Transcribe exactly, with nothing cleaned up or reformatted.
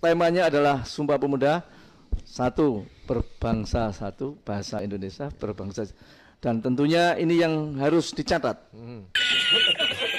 temanya adalah Sumpah Pemuda satu, berbangsa satu, bahasa Indonesia berbangsa, dan tentunya ini yang harus dicatat. Hmm.